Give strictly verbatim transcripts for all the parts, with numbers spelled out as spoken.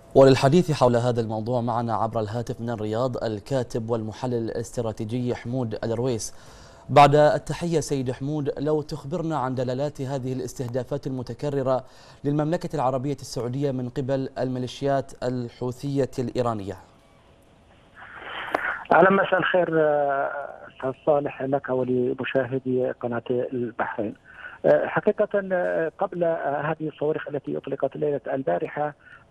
وللحديث حول هذا الموضوع معنا عبر الهاتف من الرياض الكاتب والمحلل الاستراتيجي حمود الرويس. بعد التحية سيد حمود، لو تخبرنا عن دلالات هذه الاستهدافات المتكررة للمملكة العربية السعودية من قبل الميليشيات الحوثية الإيرانية. أهلا، مساء الخير أستاذ صالح لك ولمشاهدي قناة البحرين. حقيقة قبل هذه الصواريخ التي أطلقت ليلة البارحة،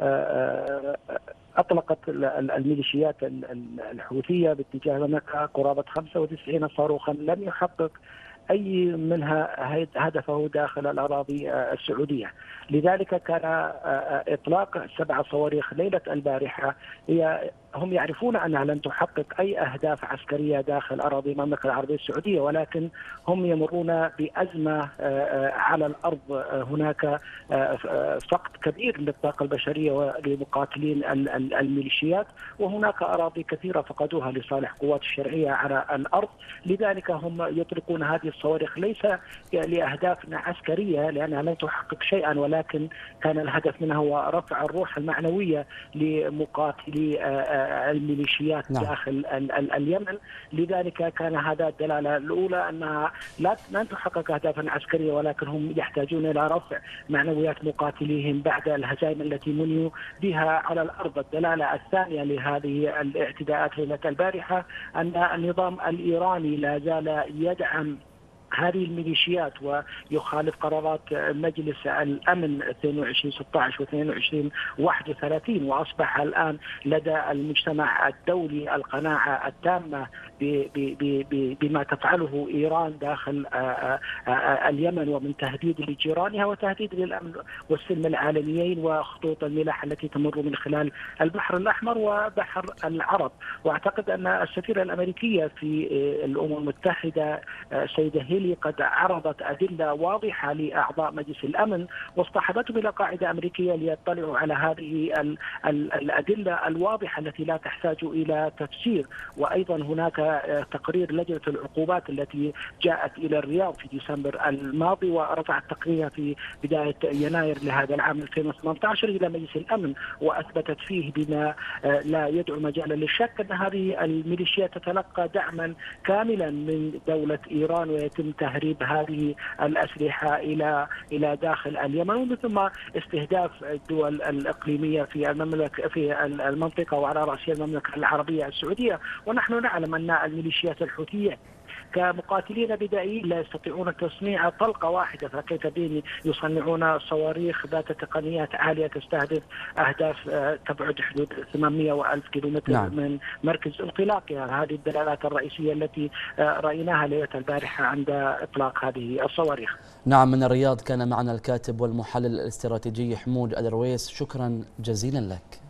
أطلقت الميليشيات الحوثية باتجاه المملكة قرابة خمسة وتسعين صاروخا لم يحقق أي منها هدفه داخل الأراضي السعودية. لذلك كان إطلاق سبع صواريخ ليلة البارحة هي هم يعرفون أنها لن تحقق أي أهداف عسكرية داخل أراضي المملكة العربية السعودية، ولكن هم يمرون بأزمة على الأرض. هناك فقد كبير للطاقة البشرية ولمقاتلين الميليشيات، وهناك أراضي كثيرة فقدوها لصالح قوات الشرعية على الأرض. لذلك هم يطلقون هذه الصواريخ ليس لأهداف عسكرية لأنها لن تحقق شيئا، ولكن كان الهدف منها هو رفع الروح المعنوية لمقاتلي الميليشيات نعم. داخل اليمن. لذلك كان هذا الدلالة الأولى أنها لا لن تحقق أهدافا عسكرية، ولكن هم يحتاجون إلى رفع معنويات مقاتليهم بعد الهزائم التي منوا بها على الأرض. الدلالة الثانية لهذه الاعتداءات ليلة البارحة أن النظام الإيراني لا زال يدعم هذه الميليشيات ويخالف قرارات مجلس الأمن اثنين وعشرين ستة عشر واثنين وعشرين واحد وثلاثين، وأصبح الآن لدى المجتمع الدولي القناعة التامة بما تفعله إيران داخل اليمن ومن تهديد لجيرانها وتهديد للأمن والسلم العالميين وخطوط الملاحة التي تمر من خلال البحر الأحمر وبحر العرب. وأعتقد أن السفيرة الأمريكية في الأمم المتحدة سيدة هيلي قد عرضت أدلة واضحة لأعضاء مجلس الأمن واصطحبتهم إلى قاعدة أمريكية ليطلعوا على هذه الأدلة الواضحة التي لا تحتاج إلى تفسير. وأيضا هناك تقرير لجنة العقوبات التي جاءت إلى الرياض في ديسمبر الماضي ورفعت تقريرها في بداية يناير لهذا العام ألفين وثمانية عشر إلى مجلس الأمن، وأثبتت فيه بما لا يدعو مجالا للشك أن هذه الميليشيات تتلقى دعما كاملا من دولة إيران، ويتم تهريب هذه الأسلحة إلى إلى داخل اليمن، ومن ثم استهداف الدول الإقليمية في المملكة في المنطقة وعلى رأسها المملكة العربية السعودية. ونحن نعلم أن الميليشيات الحوثية كمقاتلين بدائيين لا يستطيعون تصنيع طلقة واحدة، فكيف بهم يصنعون صواريخ ذات تقنيات عالية تستهدف أهداف تبعد حدود ثمانمئة وألف كيلومتر نعم. من مركز انطلاقها. هذه الدلالات الرئيسية التي رأيناها ليلة البارحة عند إطلاق هذه الصواريخ. نعم، من الرياض كان معنا الكاتب والمحلل الاستراتيجي حمود الرويس، شكرا جزيلا لك.